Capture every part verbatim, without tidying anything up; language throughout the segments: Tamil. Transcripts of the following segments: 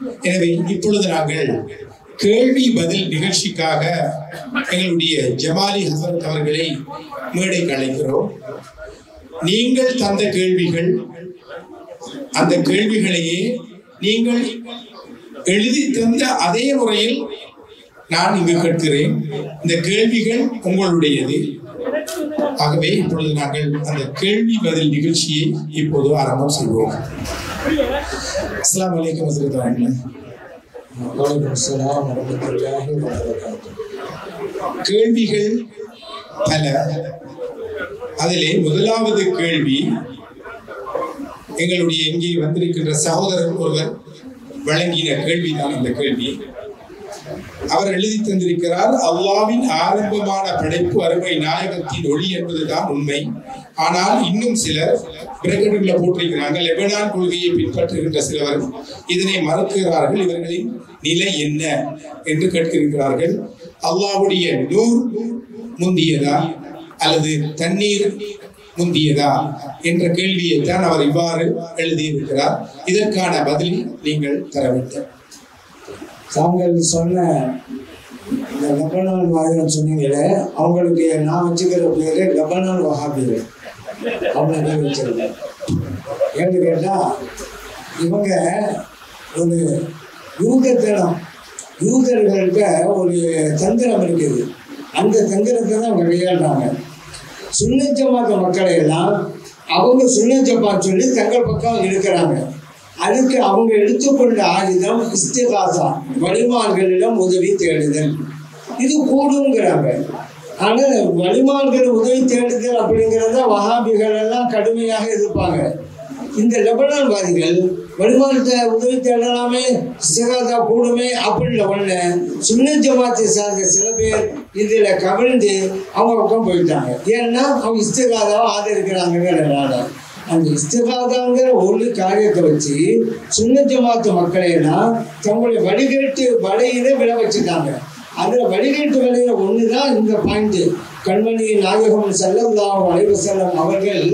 எனவே இப்பொழுது நாங்கள் கேள்வி பதில் நிகழ்ச்சிக்காக எங்களுடைய ஜமாலி ஹசரத் அவர்களை மேடைக்கு அழைக்கிறோம். நீங்கள் தந்த கேள்விகள், அந்த கேள்விகளையே நீங்கள் எழுதி தந்த அதே முறையில் நான் இங்கு கேட்கிறேன். இந்த கேள்விகள் உங்களுடையது. ஆகவே இப்பொழுது நாங்கள் அந்த கேள்வி பதில் நிகழ்ச்சியை இப்போது ஆரம்பம் செய்வோம். அஸ்ஸலாமு அலைக்கும் ஹஸரத் அவர்களே. வலைக்கும் ஸலாம் வரஹ்மத்துல்லாஹி வபரகாத்துஹு. கேள்விகள் பல. அதிலே முதலாவது கேள்வி எங்களுடைய இங்கே வந்திருக்கின்ற சகோதரர் ஒருவர் வழங்கின கேள்விதான். அந்த கேள்வி அவர் எழுதி தந்திருக்கிறார். அல்லாஹ்வின் ஆரம்பமான படைப்பு அருமை நாயகத்தின் ஒளி என்பதுதான் உண்மை. ஆனால் இன்னும் சிலர் பிரகடனில் போட்டிருக்கிறாங்க, லெபனான் கொள்கையை பின்பற்றுகின்ற சிலர் இதனை மறுக்கிறார்கள். இவர்களின் நிலை என்ன என்று கேட்கிறார்கள். அல்லாஹ்வுடைய நூர் முந்தியதா அல்லது தண்ணீர் முந்தியதா என்ற கேள்வியை தான் அவர் இவ்வாறு எழுதியிருக்கிறார். இதற்கான பதிலை நீங்கள் தர வேண்டும். தாங்கள் சொன்ன இந்த லெபனான் வாதிகள் சொன்னீங்களே, அவங்களுக்கு நான் வச்சுக்கிற பேரு லெபனான் வஹாபிகள். அவங்க பேர் வச்சிருக்கேன். ஏன்னு கேட்டால் இவங்க ஒரு யூதத்தனம், யூதர்கள்ட்ட ஒரு தந்திரம் இருக்குது. அந்த தந்திரத்தை தான் அவங்க கையாளுறாங்க. சுன்னத் ஜமாத் மக்களை எல்லாம் அவங்க சுன்னத் ஜமாத் சொல்லி தங்கள் பக்கம் இருக்கிறாங்க. அதுக்கு அவங்க எடுத்துக்கொண்ட ஆயுதம் இஸ்திகாசா, வலிமான்களிடம் உதவி தேடுதல். இது கூடுங்கிறாங்க. ஆனால் வலிமான்கள் உதவி தேடுதல் அப்படிங்கிறத வஹாபிகள் எல்லாம் கடுமையாக எதிர்ப்பாங்க. இந்த லெபனான்வாதிகள் வலிமான்கிட்ட உதவி தேடலாமே, இஸ்திகாசா கூடுமே அப்படின்னு ஒன்று சுன்னத் ஜமாத்தை சார்ந்த சில பேர் இதில் கவிழ்ந்து அவங்க பக்கம் போயிட்டாங்க. ஏன்னா அவங்க இஸ்திகாசாவை ஆதரிக்கிறாங்கிறனால அந்த இஸ்திகாதாங்கிற ஒரு காரியத்தை வச்சு சுன்னத் ஜமாத்து மக்களை எல்லாம் தங்களுடைய வழிகேட்டு வலையில விழ வச்சுட்டாங்க. அதில் வழிகேட்டு வலையில ஒன்று தான் இந்த பாயிண்ட். கண்மணி நாயகம் ஸல்லல்லாஹு அலைஹி வஸல்லம் அவர்கள்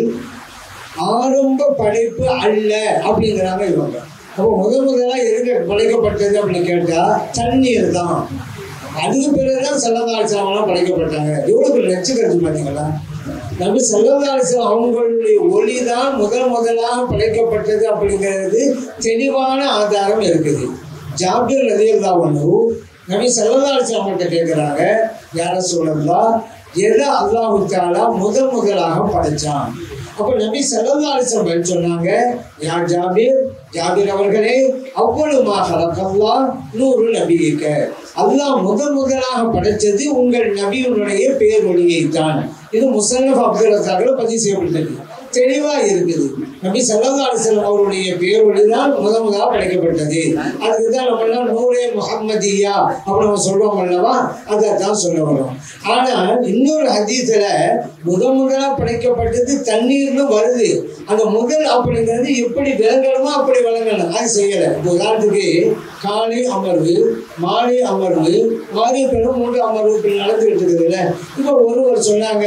ஆரம்ப படைப்பு அல்ல அப்படிங்கிறாங்க இவங்க. அப்போ முதல் முதலாக எதுக்கு படைக்கப்பட்டது அப்படின்னு கேட்டால் தண்ணீர் தான். அதுக்கு பிறகுதான் ஸல்லல்லாஹு அலைஹி வஸல்லம் படைக்கப்பட்டாங்க. எவ்வளோ பேர் நச்சுக்கிறது பார்த்தீங்களா? நபி ஸல்லல்லாஹு அலைஹி வஸல்லம் அவங்களுடைய ஒளி தான் முதல் முதலாக படைக்கப்பட்டது அப்படிங்கிறது தெளிவான ஆதாரம் இருக்குது. ஜாபிர் ரலியல்லாஹு அன்ஹு நபி ஸல்லல்லாஹு அலைஹி வஸல்லம் கிட்ட கேட்குறாங்க, யா ரசூலல்லாஹ், எதை அல்லாஹ் தஆலா முதல் முதலாக படைச்சான்? அப்போ நபி ஸல்லல்லாஹு அலைஹி வஸல்லம் சொன்னாங்க, யா ஜாபிர், ஜாபிர் அவர்களே, அவ்வளவுமா ஹலகல்லாஹ் நூறு நபியிக்க, அல்லாஹ் முதல் முதலாக படைத்தது உங்கள் நபியினுடைய பேரொளியை தான். இது முஸன்னஃப் அப்துல் ரஸாக்ல பதிவு செய்யப்பட்டது. தெளிவாக இருக்குது. நபி ஸல்லல்லாஹு அலைஹி வஸல்லம் அவருடைய பேரொளி தான் முதல் முதலாக படைக்கப்பட்டது. அதுக்கு தான் நம்ம நூரே முஹம்மதியா அப்படி நம்ம சொல்லுவோம் அல்லவா, அதை தான் சொல்ல வரோம். ஆனால் இன்னொரு ஹதீஸில் முதல் முதலாக படைக்கப்பட்டது தண்ணீர்னு வருது. அந்த முதல் அப்படிங்கிறது எப்படி விளங்கணுமோ அப்படி விளங்கணும், அது செய்யலை. இப்போ உதாரணத்துக்கு காலை அமர்வு, மாலை அமர்வு, மாலை பெரும் மூன்று அமர்வு இப்படி நடந்துகிட்டு இருக்குதுல்ல. இப்போ ஒருவர் சொன்னாங்க,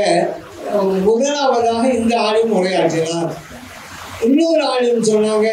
முதலாவதாக இந்த ஆலயம் உரையாற்றினார். இன்னொரு ஆலயம் சொன்னாங்க,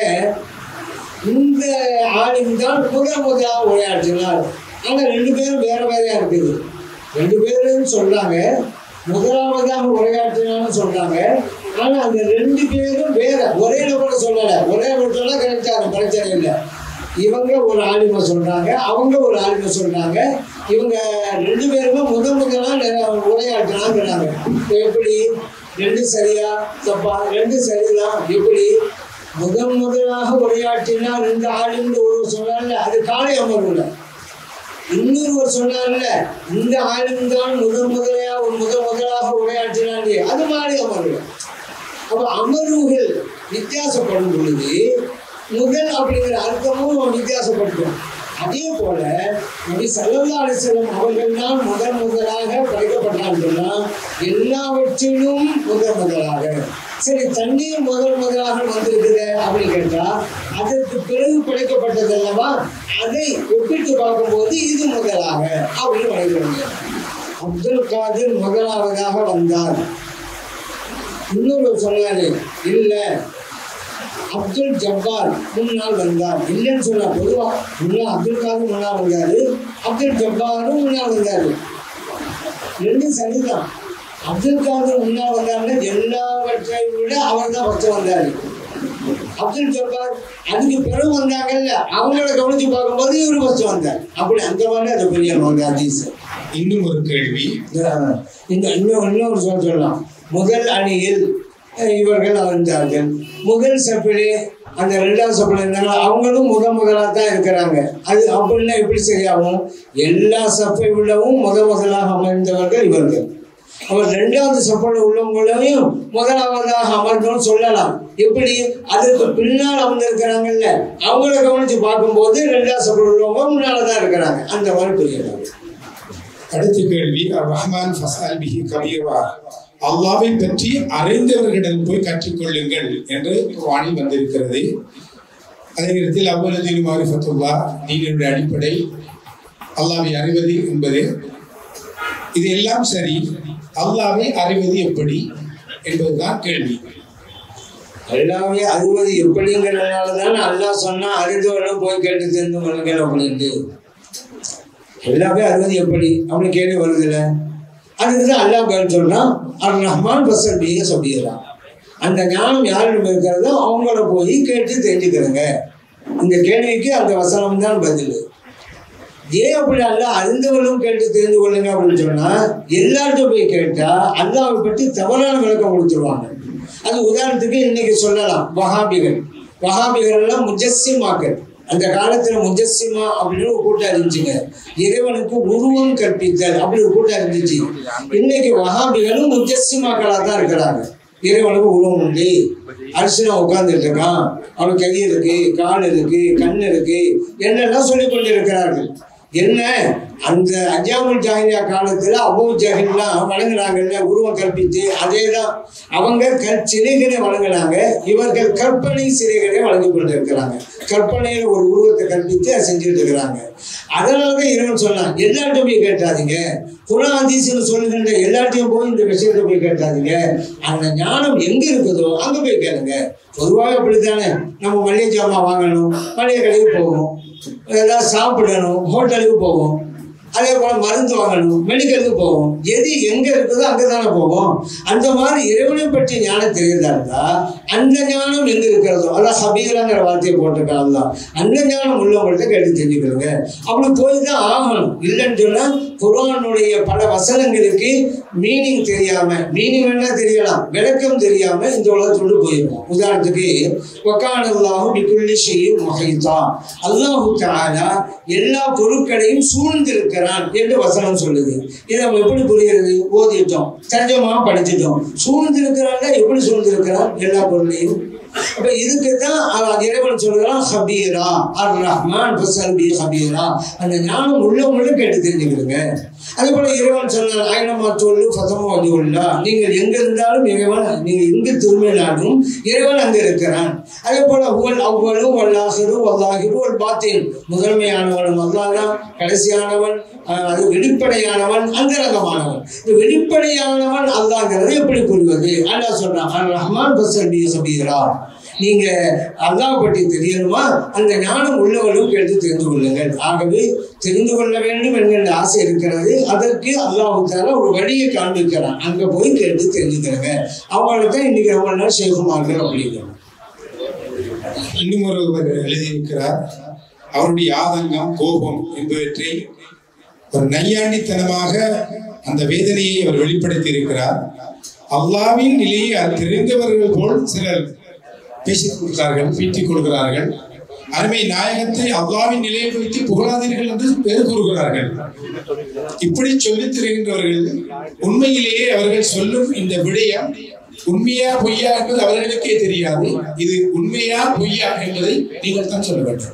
இந்த ஆலயம் தான் முதல் முதலாக உரையாற்றினார். ஆனால் ரெண்டு பேரும் வேற வேறையா இருக்குது. ரெண்டு பேரும் சொல்றாங்க முதலாவதாக உரையாற்றினான்னு சொல்றாங்க. ஆனால் அந்த ரெண்டு பேரும் வேற, ஒரே நபரை சொல்லலை. ஒரே நபர் சொன்னா கரெக்டாக பிரச்சனை இல்லை. இவங்க ஒரு ஆலிமை சொல்றாங்க, அவங்க ஒரு ஆலிமை சொல்றாங்க. இவங்க ரெண்டு பேருமே முதல் முதலாக உரையாற்றினாங்கிறாங்க. எப்படி ரெண்டு சரியா தப்பா? ரெண்டு சரிதான். எப்படி முதல் முதலாக உரையாற்றினா ரெண்டு ஆலிம்னு ஒரு சொன்னார்ல, அது காலை அமர்வுல. இன்னொருவர் சொன்னார்ல, இந்த ஆலிம் தான் முதல் முதலையா ஒரு முதல் முதலாக உரையாற்றினாலே, அது மாலை அமர்வு. அப்போ அமர்வுகள் வித்தியாசப்படும் பொழுது முதல் அப்படிங்கிற அர்த்தமும் வித்தியாசப்படும். அதே போல நபி ஸல்லல்லாஹு அலைஹி வஸல்லம் அவர்கள் தான் முதல் முதலாக படைக்கப்பட்டாங்கன்னா எல்லாவற்றிலும் முதல் முதலாக. சரி, தண்ணீர் முதல் முதலாக வந்திருக்குது அப்படின்னு கேட்டா அதற்கு பிறகு படைக்கப்பட்டது அல்லவா, அதை ஒப்பிட்டு பார்க்கும்போது இது முதலாக அப்படின்னு வழங்குறாங்க. அப்துல் காதிர் முதலாவதாக வந்தார். இன்னொரு சொன்னாரு, இல்லை அப்துல் ஜப்பார் முன்னால் வந்தார். இல்லைன்னு சொன்னா பொதுவா முன்னாள் அப்துல் காதர் முன்னால் வந்தாரு, அப்துல் ஜப்பாரும் முன்னால் வந்தாரு. ரெண்டும் சரிதான். அப்துல் காதர் முன்னால் வந்தாருன்னா எல்லாவற்றை விட அவர் தான் ஃபர்ஸ்ட் வந்தாரு. அப்துல் ஜப்பார் அதுக்கு பிறகு வந்தாங்கல்ல, அவங்கள கவனிச்சு பார்க்கும்போது இவர் ஃபர்ஸ்ட் வந்தார். அப்படி அந்த மாதிரி அது பெரிய ஹதீஸ். இன்னும் ஒரு கேள்வி, இந்த இன்னும் இன்னொரு சொல்ல சொல்லலாம். முதல் அணியில் இவர்கள் வந்தார்கள், முதல் சப்பிலே அந்த ரெண்டாவது சப்பில் இருந்தாங்க, அவங்களும் முத முதலாக தான் இருக்கிறாங்க. அது அப்படின்னா எப்படி சரியாகும்? எல்லா சப்பை விடவும் முத முதலாக அமர்ந்தவர்கள் இவர்கள். அவர் ரெண்டாவது சப்பில் உள்ளவங்களையும் முதலாவதாக அமர்ந்தோன்னு சொல்லலாம். எப்படி? அதற்கு பின்னால் அமர்ந்திருக்கிறாங்கல்ல, அவங்கள கவனிச்சு பார்க்கும்போது ரெண்டாவது சப்பில் உள்ளவங்க முன்னால்தான் இருக்கிறாங்க. அந்த மாதிரி புரியலாம். அடுத்த கேள்வி, ரஹ்மான் ஃபஸ்அல் பிஹி கபீரா, அல்லாஹ்வை பற்றி அறிந்தவர்களிடம் போய் கற்றுக்கொள்ளுங்கள் என்று குர்ஆனில் வந்திருக்கிறது. அதே நேரத்தில் அவ்வளவு தீனு மாரிஃபத்துல்லாஹ், தீனினுடைய அடிப்படை அல்லாஹ்வை அறிவது என்பது. இது எல்லாம் சரி, அல்லாஹ்வை அறிவது எப்படி என்பதுதான் கேள்வி. அல்லாஹ்வை அறிவது எப்படிங்கிறதுனாலதான் அல்லாஹ் சொன்னா அறிந்தவர்களும் போய் கேட்டு தெரிந்து கொள்ளுங்கள் அப்படின்ட்டு. எல்லாமே அறிவது எப்படி அப்படின்னு கேள்வி வருது இல்லை? அதுக்குதான் அல்லாஹ் பேர் சொன்னா அர் ரஹ்மான் ஃபஸ்அல் பிஹி கபீரா. அந்த ஞானம் யாரிடம் இருக்கிறதோ அவங்கள போய் கேட்டு தெரிஞ்சுக்கிறங்க. இந்த கேள்விக்கு அந்த வசனம் தான் பதில். ஏன் அப்படி அல்ல அறிந்தவர்களும் கேட்டு தெரிந்து கொள்ளுங்க அப்படின்னு சொன்னா, எல்லார்ட்டும் போய் கேட்டா அல்லாஹ்வை பற்றி தவறான விளக்கம் கொடுத்துருவாங்க. அது உதாரணத்துக்கு இன்னைக்கு சொல்லலாம், வஹாபிகள் வஹாபிகள் எல்லாம் முஜஸ்ஸிமாக்கள். அந்த காலத்துல முஜஸ்ஸிமா அப்படின்னு ஒரு கூட்டம் இருந்துச்சுங்க. இறைவனுக்கு உருவம் கற்பித்தல் அப்படி ஒரு கூட்டம் இருந்துச்சு. இன்னைக்கு வஹாபிகளும் முஜஸ்ஸிமாக்களாக தான் இருக்கிறாங்க. இறைவனுக்கு உருவம் உண்டு, அரிசினா உட்கார்ந்துட்டு இருக்கான், அவனுக்கு கை இருக்கு, கால் இருக்கு, கண் இருக்கு, என்னெல்லாம் சொல்லிக் கொண்டு இருக்கிறார்கள். என்ன அந்த அஜாமுல் ஜாஹிலியா காலத்துல அபூ ஜஹில்லாம் வழங்கினாங்கல்ல உருவம் கற்பித்து, அதே தான் அவங்க கற் சிலைகளை வழங்கினாங்க. இவர்கள் கற்பனை சிலைகளை வழங்கி கொண்டு இருக்கிறாங்க. கற்பனையில ஒரு உருவத்தை கற்பித்து அதை செஞ்சுட்டு இருக்கிறாங்க. அதனாலதான் இறைவன் சொன்னான், எல்லார்ட்டும் போய் கேட்டாதீங்க, குர்ஆன் ஹதீஸ்னு சொல்லுகின்ற எல்லார்ட்டையும் போய் இந்த விஷயத்தை போய் கேட்டாதீங்க. அந்த ஞானம் எங்க இருக்குதோ அங்க போய் கேளுங்க. பொதுவாக அப்படித்தானே, நம்ம மளிகை ஜாமான் வாங்கணும், மளிகை கடைக்கு போவோம், ஏதாவது சாப்பிடணும், ஹோட்டலுக்கு போவோம், அதே போல மருந்து வாங்கணும், மெடிக்கலுக்கு போவோம். எது எங்க இருக்குதோ அங்கதானே போவோம். அந்த மாதிரி இறைவனை பற்றி ஞானம் தெரியுதா இருந்தா அந்த ஞானம் எங்க இருக்கிறதோ, அதான் ஹபீராங்கிற வார்த்தையை போட்டிருக்காங்க தான், அந்த ஞானம் உள்ளவங்கள்ட்ட கேட்டு தெரிஞ்சுக்கிறோங்க. அப்படி போய் தான் ஆகணும். இல்லைன்னு சொன்னா குர்ஆனுடைய பல வசனங்களுக்கு மீனிங் தெரியாம, மீனிங் வேணா தெரியலாம், விளக்கம் தெரியாம இந்த உலகத்தோடு போயிருவோம். உதாரணத்துக்கு வகானல்லாஹு பிகுல்லி ஷைஇன் முஹீதா, அல்லாஹ் தஆலா எல்லா பொருட்களையும் சூழ்ந்திருக்கிறான் என்று வசனம் சொல்லுது. இதை நம்ம எப்படி புரிகிறது? ஓதிட்டோம், தர்ஜமா படிச்சுட்டோம். சூழ்ந்திருக்கிறான் எப்படி சூழ்ந்திருக்கிறான்? எல்லா பொருளையும். அப்ப இதுக்குதான் இறைவன் சொல்றான் ஹபீரா, அர் ரஹ்மான் ஃபஸ்அல் பிஹி கபீரா. அந்த ஞானம் உள்ளவங்கள கேட்டு தெரிஞ்சுக்கிறங்க. அதே போல இறைவன் சொன்னார், ஐனமா தொல்லு ஃபதமு வஜ்ஹுல்லா, நீங்கள் எங்க இருந்தாலும் இறைவன், நீங்க எங்க திரும்பினாலும் இறைவன் அங்க இருக்கிறான். அதே போல ஹுவல் அவ்வலு வல் ஆஹிரு வல் ஸாஹிரு வல் பாத்தின், முதன்மையானவன் அல்லாஹ் தான், கடைசியானவன், அது வெளிப்படையானவன், அந்தரங்கமானவன். இந்த வெளிப்படையானவன் அல்லாஹ்ங்கிறது எப்படி புரிவது? அல்லாஹ் சொல்றான், அர் ரஹ்மான் ஃபஸ்அல் பிஹி கபீரா. நீங்க அல்லாஹ் பற்றி தெரியணுமா? அந்த ஞானம் உள்ளவர்களும் கேட்டு தெரிந்து கொள்ளுங்கள். ஆகவே தெரிந்து கொள்ள வேண்டும் என்கிற ஆசை இருக்கிறது. அதற்கு அல்லாஹ் தஆலா ஒரு வழியை காண்பிக்கிறான். அங்க போய் கேட்டு தெரிஞ்சுக்கிறங்க. அவங்களுக்கு தான் இன்னைக்கு ரொம்ப நாள் ஷேகுமார்கள் அப்படிங்கிறாங்க. இன்னும் ஒருவர் எழுதியிருக்கிறார், அவருடைய ஆதங்கம், கோபம் என்பவற்றை ஒரு நையாண்டித்தனமாக அந்த வேதனையை அவர் வெளிப்படுத்தி இருக்கிறார். அல்லாஹ்வின் நிலையை தெரிந்தவர்கள் போல் சிலர் பேசிக் கொடுக்கிறார்கள், பீட்டிக் கொடுக்கிறார்கள். அருமை நாயகத்தை அல்லாஹ்வின் நிலையை வைத்து புகழாதீர்கள் என்று பேர் கூறுகிறார்கள். இப்படி சொல்லித் தருகின்றவர்கள் உண்மையிலேயே அவர்கள் சொல்லும் இந்த விடயம் உண்மையா பொய்யா என்பது அவர்களுக்கே தெரியாது. இது உண்மையா பொய்யா என்பதை நீங்கள் தான் சொல்ல வேண்டும்.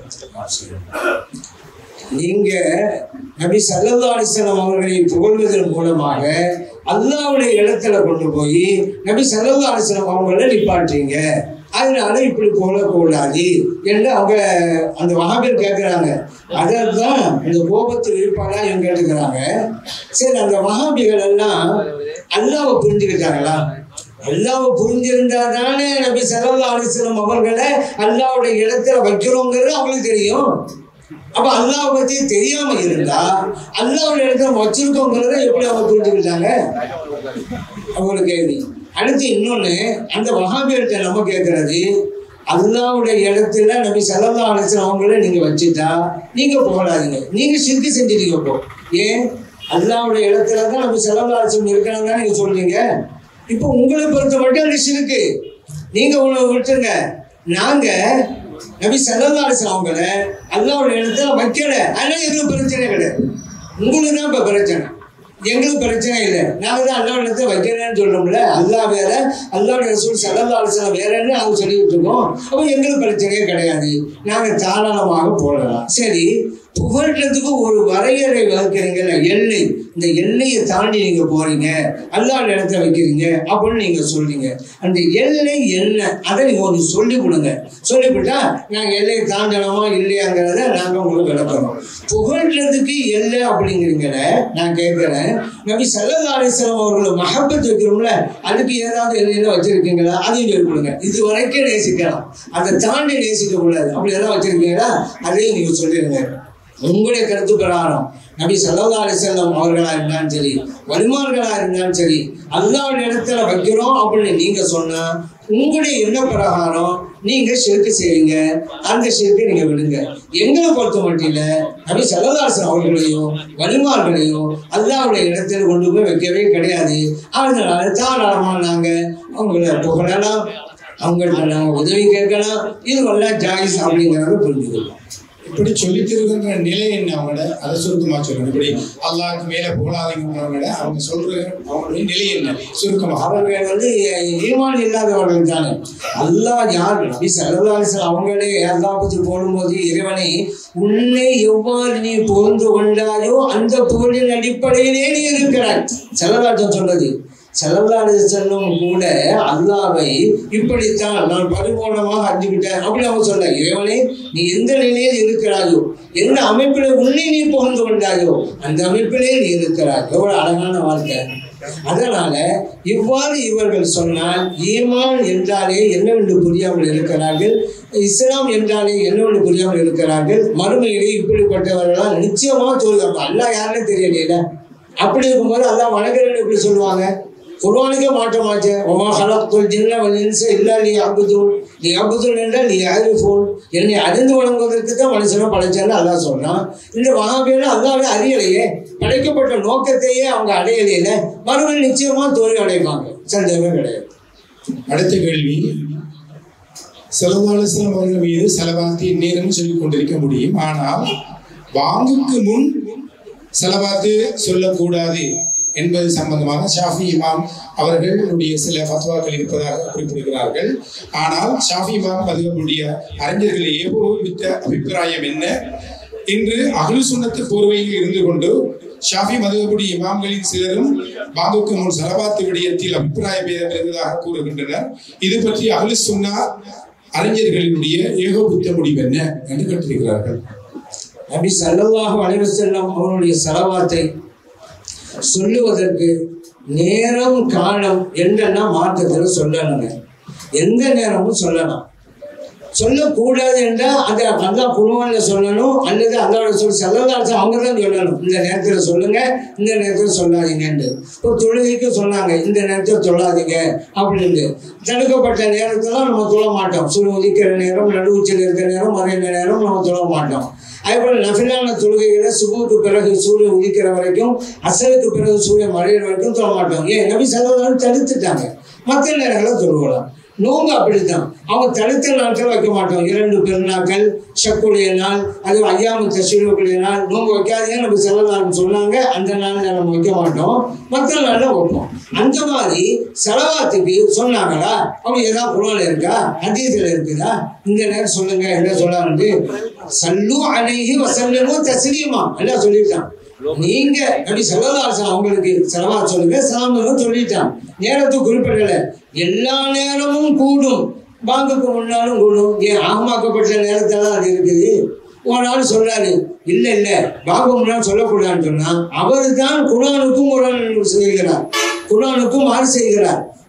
நீங்க நபி ஸல்லல்லாஹு அலைஹி வஸல்லம் அவர்களை புகழ்வதன் மூலமாக அல்லாஹ்வுடைய இடத்துல கொண்டு போய் நபி ஸல்லல்லாஹு அலைஹி வஸல்லம் அவங்களை நிப்பாட்டுறீங்க. அதனால இப்படி போகக்கூடாது என்று அவங்க அந்த வஹாபியர் கேட்கிறாங்க. அதான் இந்த கோபத்தில் இருப்பானா இவங்க கேட்டுக்கிறாங்க. சரி, அந்த வஹாபிகள் எல்லாம் அல்லாஹ்வை புரிஞ்சுக்கிட்டாங்களா? அல்லாஹ்வை புரிஞ்சிருந்தா தானே நபி ஸல்லல்லாஹு அலைஹி வஸல்லம் அவர்களை அல்லாஹ்வுடைய இடத்துல வைக்கிறோங்கிறது அவங்களுக்கு தெரியும். அப்ப அல்லாஹ்வை பத்தி தெரியாம இருந்தா அல்லாஹ்வுடைய இடத்துல வச்சிருக்கோங்கிறத எப்படி அவங்க புரிஞ்சுக்கிட்டாங்க? அவங்களோட கேள்வி. அடுத்து இன்னொன்னு, அந்த வஹாபியர்கிட்ட நம்ம கேட்கறது, அல்லாஹ்வுடைய இடத்துல நபி ஸல்லல்லாஹு அலைஹி வஸல்லம் அவங்கள நீங்க வச்சுட்டா நீங்க போகாதீங்க, நீங்க ஷிர்க் செஞ்சிட்டீங்க. போ ஏன்? அல்லாஹ்வுடைய இடத்துல தான் நபி ஸல்லல்லாஹு அலைஹி வஸல்லம் இருக்கிறாங்க நீங்க சொல்றீங்க. இப்போ உங்களை பொறுத்த மட்டும் அது ஷிர்க். நீங்க உங்களை விட்டுருங்க. நாங்க நபி ஸல்லல்லாஹு அலைஹி வஸல்லம் அவங்கள அல்லாஹ்வுடைய இடத்துல வைக்கல, அதனால எங்களுக்கு பிரச்சனை கிடையாது. உங்களுக்கு தான் இப்ப பிரச்சனை, எங்களுக்கு பிரச்சனை இல்லை. நாங்க தான் அல்லாஹ் இடத்துல வைக்கிறேன்னு சொல்றோம்ல. அல்லாஹ் வேற, அல்லாஹ்வுடைய ரசூல் ஸல்லல்லாஹு அலைஹி வஸல்லம் வேறன்னு அவங்க சொல்லிட்டு இருக்கோம். அப்போ எங்களுக்கு பிரச்சனையே கிடையாது, நாங்க தாராளமாக போடலாம். சரி, புகழ்றதுக்கு ஒரு வரையறை வகுக்கிறீங்கல்ல, எல்லை. இந்த எல்லையை தாண்டி நீங்க போறீங்க, அல்லாஹ் இடத்துல வைக்கிறீங்க அப்படின்னு நீங்க சொல்றீங்க. அந்த எல்லை என்ன, அதை நீங்க கொஞ்சம் சொல்லி கொடுங்க. சொல்லிவிட்டா நாங்க எல்லையை தாண்டலாமா இல்லையாங்கிறத நாங்க உங்களுக்கு விளக்குறோம். புகழ்றதுக்கு எல்லை அப்படிங்கிறீங்கள, நான் கேட்கிறேன், நபி ஸல்லல்லாஹு அலைஹி வஸல்லம் அவர்களை மஹப்பத் வைக்கிறோம்ல, அதுக்கு ஏதாவது எல்லையில வச்சிருக்கீங்களா? அதையும் சொல்லி கொடுங்க. இது வரைக்கும் நேசிக்கலாம், அதை தாண்டி நேசிக்க கூடாது, அப்படி எல்லாம் வச்சிருக்கீங்களா? அதையும் நீங்க சொல்லிடுங்க. உங்களுடைய கருத்து பிரகாரம் நபி ஸல்லல்லாஹு அலைஹி வஸல்லம் அவர்களா இருந்தாலும் சரி, வலிமார்களா இருந்தாலும் சரி, அல்லாஹ்வுடைய இடத்துல வைக்கிறோம் அப்படின்னு நீங்க சொன்னா உங்களுடைய எண்ண பிரகாரம் நீங்க ஷிர்க் செய்வீங்க. அந்த ஷிர்க்கை நீங்க விடுங்க. எங்களை பொறுத்த மட்டும் இல்ல, நபி ஸல்லல்லாஹு அலைஹி வஸல்லம் அவர்களையும் வலிமார்களையும் அல்லாஹ்வுடைய இடத்துல கொண்டு போய் வைக்கவே கிடையாது. அதனால தாராளமா நாங்க அவங்கள புகழலாம், அவங்கள்ட்ட நாங்க உதவி கேட்கலாம். இதுவெல்லாம் ஜாயிஸ் அப்படிங்கிறத புரிஞ்சுக்கலாம். இப்படி சொல்லித்திருக்கின்ற நிலை என்ன அவங்களோட, அதை சுருக்கமா சொல்லுங்க. இப்படி அல்லாஹ்க்கு மேல போகாதீங்க அவங்க சொல்ற அவங்களுடைய நிலை என்ன சுருக்கமா? அவர்கள் வந்து ஈமான் இல்லாதவர்கள் தானே. அல்லாஹ் யார்? நபி ஸல்லல்லாஹு அலைஹி வஸல்லம் அவங்களே அல்லாஹ் பற்றி போடும்போது, இறைவனை உன்னை எவ்வாறு நீ புகழ்ந்து கொண்டாயோ அந்த புகழின் அடிப்படையிலே நீ இருக்கிறாய். ஸல்லல்லாஹு சொல்றது. ஸல்லல்லாஹு அலைஹி வஸல்லம் கூட அல்லாஹ்வை இப்படித்தான் நான் பரிபூர்ணமாக அறிஞ்சுக்கிட்டேன் அப்படி அவங்க சொல்ல. இறைவனை நீ எந்த நிலையில் இருக்கிறாயோ, எந்த அமைப்பிலே உன்னை நீ புகழ்ந்து கொண்டாயோ அந்த அமைப்பிலே நீ இருக்கிறாய். எவ்வளவு அழகான வாழ்க்கை. அதனால இவ்வாறு இவர்கள் சொன்னால் ஈமான் என்றாலே என்னவென்று புரியாமல் இருக்கிறார்கள், இஸ்லாம் என்றாலே என்னவென்று புரியாமல் இருக்கிறார்கள். மறுமையிலே இப்படிப்பட்டவர்களால் நிச்சயமா சொல்லுவாங்க. அல்லாஹ் யாருன்னு தெரியல. அப்படி இருக்கும்போது அல்லாஹ் வணங்குறேன்னு எப்படி சொல்லுவாங்க? குர்ஆனுக்கே மாற்றமாச்சு. வமா ஹலக்துல் ஜின்ன வல் இன்ஸ இல்லா லியஅபுதுன். லியஅபுதுன் என்றால் லியஅரிஃபூன், என்னை அறிந்து வணங்குவதற்கு தான் மனுஷனை படைச்சான்னு அல்லாஹ் சொல்றான். இந்த வஹாபியர்கள் அல்லாஹ்வை அறியலையே, படைக்கப்பட்ட நோக்கத்தையே அவங்க அடையலையில, மறுபடியும் நிச்சயமா தோல்வி அடைவாங்க, சந்தேகமே கிடையாது. அடுத்த கேள்வி, ஸல்லல்லாஹு அலைஹி வஸல்லம் அவர்கள் மீது ஸலவாத்தை நேரம் சொல்லிக் கொண்டிருக்க முடியும், ஆனால் வாங்குக்கு முன் ஸலவாத்து சொல்லக்கூடாது என்பது சம்பந்தமாக ஷாஃபி இமாம் அவர்களுடைய சில ஃபத்வாக்கள் இருப்பதாக குறிப்பிடுகிறார்கள். ஆனால் ஷாஃபி இமாம் மதுஹபுடைய அறிஞர்களை ஏகோபித்த அபிப்பிராயம் என்ன? இன்று அஹ்லு சுன்னத் போர்வையில் இருந்து கொண்டு ஷாஃபி மதுஹபுடைய இமாம்களின் சிலரும் வாங்குக்கு முன் ஸலவாத்து விடயத்தில் அபிப்பிராய பேதம் இருந்ததாக கூறுகின்றனர். இது பற்றி அஹ்லு சுன்னா அறிஞர்களினுடைய ஏகோபித்த முடிவு என்ன என்று கேட்டிருக்கிறார்கள். நபி ஸல்லல்லாஹு அலைஹி வஸல்லம் அவருடைய ஸலவாத்தை சொல்லுவதற்கு நேரம் காலம் என்றென்னா மார்க்கத்தில் சொல்லணுங்க. எந்த நேரமும் சொல்லலாம். சொல்லக்கூடாது என்றால் அதை அல்லாஹ் குர்ஆன்ல சொல்லணும், அல்லது அல்லாஹ் ரசூல் ஸல்லல்லாஹு அலைஹி வஸல்லம் அவங்க தான் சொல்லணும். இந்த நேரத்தில் சொல்லுங்க, இந்த நேரத்தில் சொல்லாதீங்கன்னு. இப்போ தொழுகைக்கு சொன்னாங்க, இந்த நேரத்தில் சொல்லாதீங்க அப்படின்னு. தடுக்கப்பட்ட நேரத்தெல்லாம் நம்ம தொழ மாட்டோம். சூரியன் உதிக்கிற நேரம், நடுவுச்சில் இருக்கிற நேரம், மறைந்த நேரம் நம்ம தொழ மாட்டோம். அதேபோல் நஃபிலான தொழுகைகளை சுபுக்கு பிறகு சூரியன் உதிக்கிற வரைக்கும், அசருக்கு பிறகு சூரியன் மறைகிற வரைக்கும் தொழ மாட்டோம். ஏன்? நபி ஸல்லல்லாஹு அலைஹி வஸல்லம் தடுத்துட்டாங்க. மற்ற நேரங்களில் தொழுகலாம். நோம்பு அப்படித்தான், அவங்க தடுத்த நாட்கள் வைக்க மாட்டோம். இரண்டு பெருநாட்கள், ஷக்குடைய நாள், அது ஐயாமு தஷ்ரீக்குடைய நாள், நோம்பு வைக்காதீங்க நம்ம ஸல்லல்லாஹு சொன்னாங்க. அந்த நாளில் நம்ம வைக்க மாட்டோம், மற்ற நாளில் வைப்போம். அந்த மாதிரி ஸலவாத்துக்கு சொன்னாங்களா? அவங்க ஏதாவது குர்ஆன்ல இருக்கா, ஹதீஸ்ல இருக்குதா? இந்த நேரம் சொல்லுங்க என்ன சொல்லான்னு, சல்லு அலைஹி வஸல்லிமு தஸ்லீமா எல்லாம் சொல்லிட்டான். நீங்க நபி ஸல்லல்லாஹு அலைஹி வஸல்லம் அவங்களுக்கு ஸலவாத் சொல்லுங்க, சலாம் சொல்லிட்டான். நேரத்துக்கு குறிப்பிடல. எல்லா நேரமும் கூடும், பாங்குக்கு முன்னாலும் கூடும். ஏன்? ஆகமாக்கப்பட்ட நேரத்தில் அது இருக்குது. ஒரு ஆள் சொல்றாரு, இல்ல இல்ல பாங்கு முன்னாலும் சொல்லக்கூடாதுன்னு சொன்னா, அவரு தான் குர்ஆனுக்கும் முரண் செய்கிறார், குர்ஆனுக்கும் மாறு செய்கிறார்.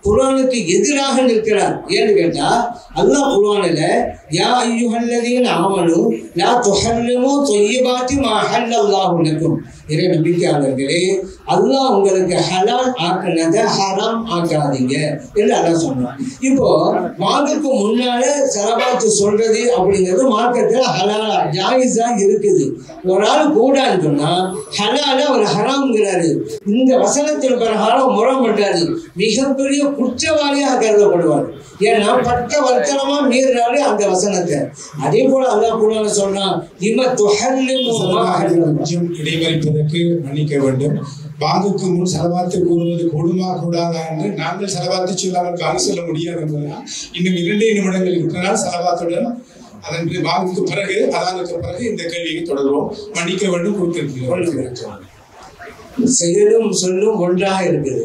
குர்ஆனுக்கு எதிராக நிற்கிறார். ஏன்னு கேட்டா அல்லாஹ் குர்ஆனில் யா அய்யுஹல்லதீன ஆமனு லா துஹர்ரிமு தொய்யிபாத்தி மா அஹல்லல்லாஹு லக்கும், இறை நம்பிக்கையாளர்களே அல்லாஹ் உங்களுக்கு ஹலால் ஆக்குனதை ஹராம் ஆக்காதீங்க என்று அல்லாஹ் சொன்னான். இப்போ வாங்குக்கு முன்னால சலவாத்து சொல்றது அப்படிங்கிறது மார்க்கத்தில் ஹலாலா ஜாயிஸா இருக்குது. ஒரு ஆள் கூடான்னு சொன்னா ஹலால அவர் ஹராம்ங்கிறாரு. இந்த வசனத்தின் பிரகாரம் முறம் பண்றாரு, மிகப்பெரிய குற்றவாளியாக கருதப்படுவார். ஏன்னா பட்ட வர்த்தனமா மீறினாலே அந்த வசனத்தை. அதே போல அல்லாஹ் குர்ஆன்ல சொன்னா இம துஹல்லிமு மா அஹல்லம். இடைமறிப்பதற்கு மன்னிக்க வேண்டும். பாங்குக்கு முன் செலவாத்து கூறுவது கூடுமா கூடாதா என்று நாங்கள் செலவாத்து சொல்லாமல் காண சொல்ல முடியாது என்பதனால் இன்னும் இரண்டே நிமிடங்கள் இருக்கிறனால் செலவாத்துடன் அதன் பாங்குக்கு பிறகு அதானுக்கு பிறகு இந்த கேள்வியை தொடர்வோம். மன்னிக்க வேண்டும் கொடுத்திருக்கிறோம். செயலும் சொல்லும் ஒன்றாக இருக்குது.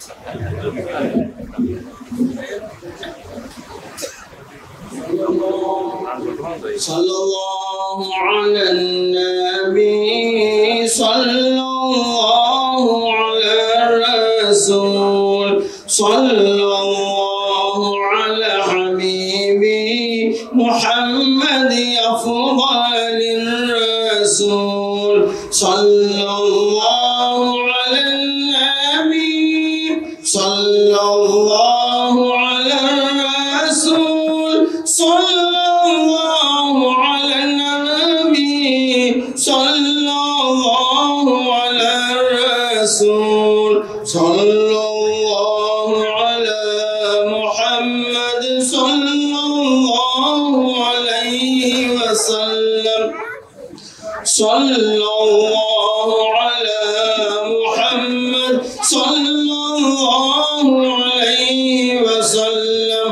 ஸல்லல்லாஹு அலன்-நபி ஸல்லல்லாஹு அலர் ரசூல் ஸல்லல்லாஹு அலா ஹபீபி முஹம்மதி அஃதலிர் ரசூல் ஸல்லல்லாஹு அலன்-நபி ஸல்லல்லாஹு அலர் ரசூல் ஸல்லல்லாஹு அலன் நபி ஸல்லல்லாஹு அலர் ரசூல் ஸல்லல்லாஹு அலா முஹம்மத் ஸல்லல்லாஹு அலைஹி வஸல்லம் ஸல்லல்லாஹு அலா முஹம்மத் ஸல்லல்லாஹு அலைஹி வஸல்லம்